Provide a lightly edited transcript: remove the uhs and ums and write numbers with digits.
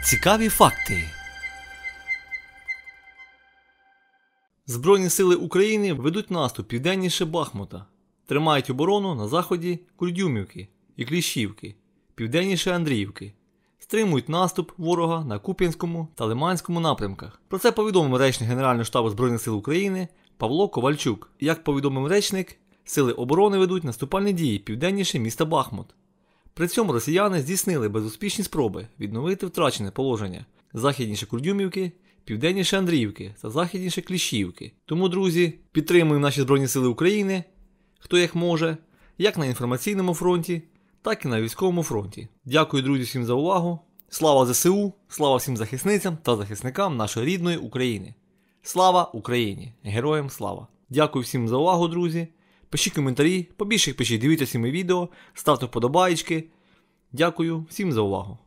Цікаві факти. Збройні сили України ведуть наступ південніше Бахмута. Тримають оборону на заході Курдюмівки і Кліщівки, південніше Андріївки. Стримують наступ ворога на Куп'янському та Лиманському напрямках. Про це повідомив речник Генерального штабу Збройних сил України Павло Ковальчук. Як повідомив речник, сили оборони ведуть наступальні дії південніше міста Бахмут. При цьому росіяни здійснили безуспішні спроби відновити втрачене положення західніше Курдюмівки, південніше Андріївки та західніше Кліщівки. Тому, друзі, підтримуємо наші Збройні сили України, хто як може, як на інформаційному фронті, так і на військовому фронті. Дякую, друзі, всім за увагу. Слава ЗСУ, слава всім захисницям та захисникам нашої рідної України. Слава Україні! Героям слава! Дякую всім за увагу, друзі. Пишіть коментарі, побільше їх пишіть, дивіться всі мої відео, ставте вподобаєчки. Дякую всім за увагу.